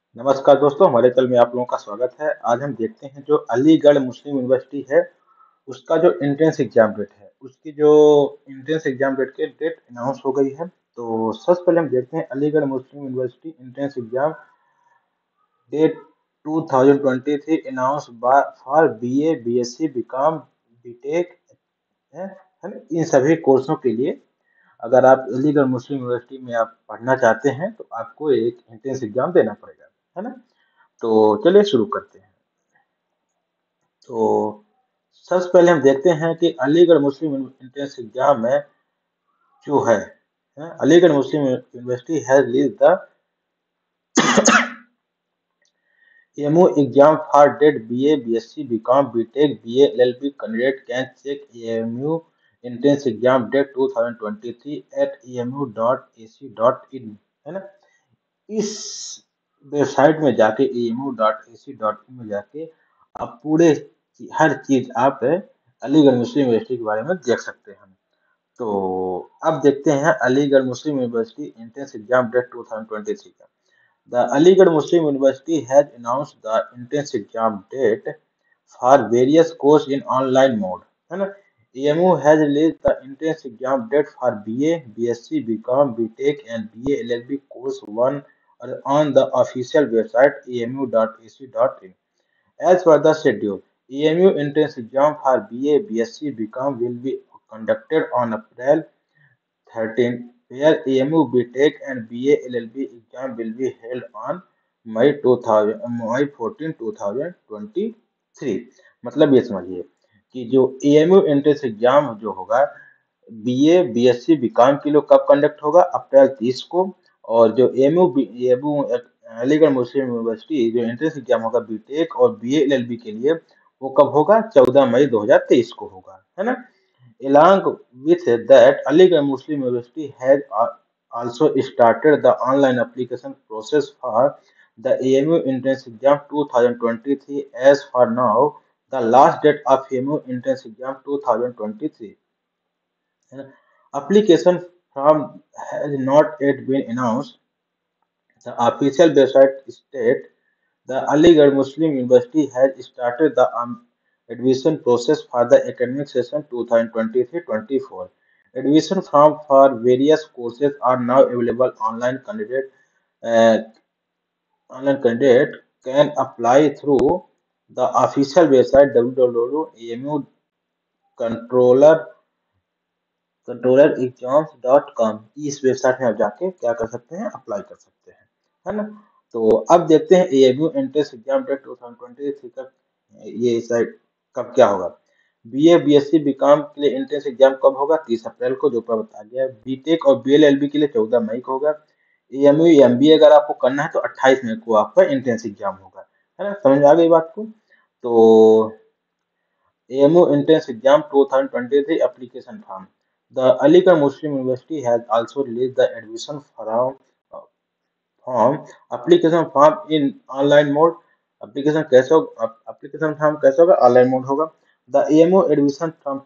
नमस्कार दोस्तों, हमारे चैनल में आप लोगों का स्वागत है। आज हम देखते हैं जो अलीगढ़ मुस्लिम यूनिवर्सिटी है, उसका जो एंट्रेंस एग्जाम डेट है, उसकी जो एंट्रेंस एग्जाम डेट की डेट अनाउंस हो गई है। तो सबसे पहले हम देखते हैं Aligarh Muslim university entrance exam date 2023 announce for BA, BSc, BCom, BTech है ना? इन सभी कोर्सों के लिए अगर आप अलीगढ़ मुस्लिम यूनिवर्सिटी में आप पढ़ना चाहते हैं तो आपको एक एंट्रेंस एग्जाम देना पड़ेगा, है ना? तो चलिए शुरू करते हैं। तो सबसे पहले हम देखते हैं कि अलीगढ़ मुस्लिम एंट्रेंस एग्जाम में जो है, Aligarh Muslim university has release the AMU exam for date BA, BSc, BCom, BTech, BA, LLB candidate can check AMU entrance exam date 2023 at emu.ac.in, है ना? इस वेबसाइट में जाके emu.ac.in में जाके आप पूरे हर चीज आप अलीगढ़ मुस्लिम यूनिवर्सिटी के बारे में देख सकते हैं। तो अब देखते हैं Aligarh Muslim university entrance exam date 2023 का। The Aligarh Muslim university has announced the entrance exam date for various course in online mode, है ना? AMU has released the entrance exam date for BA, BSc, BCom, BTech and BA LLB course 1 on the official website amu.ac.in. As per the schedule, AMU entrance exam for BA, BSc, BCom will be conducted on April 13, where AMU BTech and BA LLB exam will be held on May 14, 2023। मतलब ये समझिए कि जो AMU entrance exam जो होगा BA, BSc, BCom के लिए कब कंडक्ट होगा? अप्रैल 30 को। और जो एएमयू अलीगढ़ मुस्लिम यूनिवर्सिटी जो एंट्रेंस एग्जाम होगा बीटेक और बीए एलएलबी के लिए, वो कब होगा? 14 मई 2023 को होगा, है ना? Along with that, Aligarh Muslim University has also started the online application process for the AMU Entrance Exam 2023. As for now, the last date of AMU Entrance Exam 2023 application form has not yet been announced. The official website states the Aligarh Muslim University has started the admission process for the academic session 2023-24. Admission forms for various courses are now available online. Uh, Candidate can apply through the official website www.amu controllerexams.com। इस website में आप जाके क्या कर सकते हैं? Apply कर सकते हैं, है ना? तो अब देखते हैं एएमयू एंट्रेंस एग्जाम डेट 2023 का ये साइट कब क्या होगा। बीए, बीएससी, बीकॉम के लिए एंट्रेंस एग्जाम कब होगा? 30 अप्रैल को, जो ऊपर बता गया। बीटेक और बीएलएलबी के लिए 14 मई को होगा। एएमयू एमबीए अगर आपको करना है तो 28 मई को आपका एंट्रेंस एग्जाम होगा, है ना? समझ में आ गई बात को? तो AMU Entrance Exam 2023 application form. The Aligarh Muslim University has also released the admission form application form in online mode. Application form कैसे होगा? ऑनलाइन मोड होगा। The AMU admission from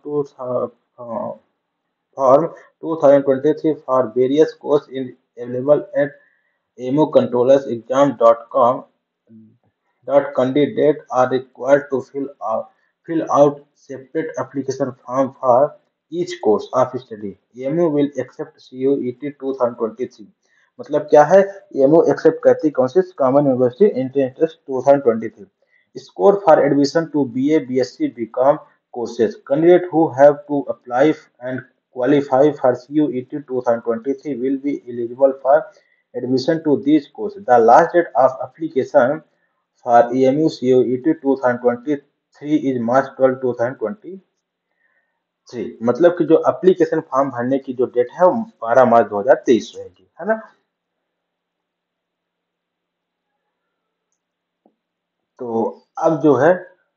form 2023 for various course in available at amucontrollersexam.com. That candidates are required to fill out separate application form for each course of study. EMU will accept CUET 2023। मतलब क्या है? EMU accept करती कौन सी? Common university entrance test 2023। Score for admission to BA, BSc, BCom courses. Candidates who have to apply and qualify for CUET 2023 will be eligible for admission to these courses. The last date of application for EMU CUET 2023 is March 12, 2023। मतलब कि जो application form भरने की जो date है वो 12 मार्च 2023 रहेगी, है ना? तो अब जो है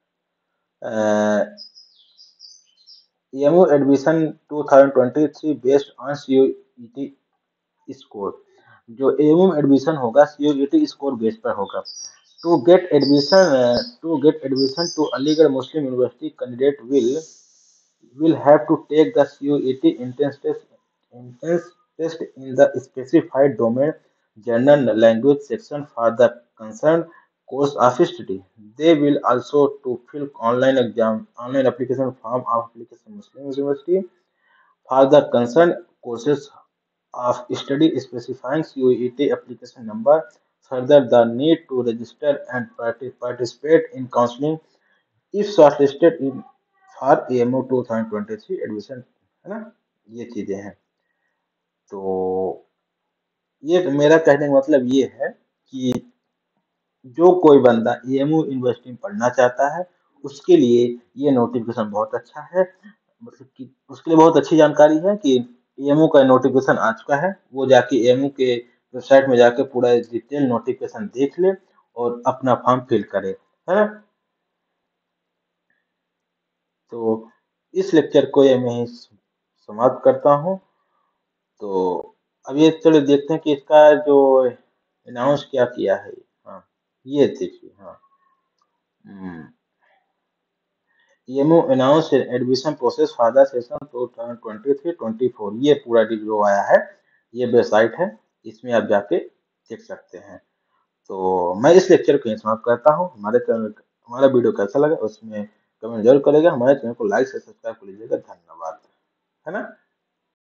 EMU admission 2023 based on CUET score. जो एमओ एडमिशन होगा सीयूईटी स्कोर बेस पर होगा। To get admission to Aligarh Muslim university candidate will have to take the CUET entrance test in the specified domain general language section for the concerned course of study. They will also to fill online application form of application Muslim University for the concerned courses of study specifying CUET application number. Further, the need to register and participate in counseling if shortlisted in for AMO 2023 admission, है ना? ये चीजें हैं। तो ये मेरा कहने का मतलब ये है कि जो कोई बंदा एएमयू यूनिवर्सिटी में पढ़ना चाहता है उसके लिए ये नोटिफिकेशन बहुत अच्छा है, मतलब कि उसके लिए बहुत अच्छी जानकारी है कि एएमयू का नोटिफिकेशन आ चुका है। वो जाके एएमयू के वेबसाइट में जाके पूरा डिटेल नोटिफिकेशन देख ले और अपना फॉर्म फिल करे, है ना? तो इस लेक्चर को ये मैं ही समाप्त करता हूँ। तो अब ये चलो देखते हैं कि इसका जो अनाउंस क्या किया है। हाँ, ये देखिए। हाँ, EMO announce admission process for the session 2023-24, ये पूरा जो आया है, ये वेबसाइट है, इसमें आप जाके देख सकते हैं। तो मैं इस लेक्चर को यहीं समाप्त करता हूँ। हमारा वीडियो कैसा लगा उसमें कमेंट जरूर करेगा। हमारे चैनल को लाइक से सब्सक्राइब कर लीजिएगा। धन्यवाद, है ना?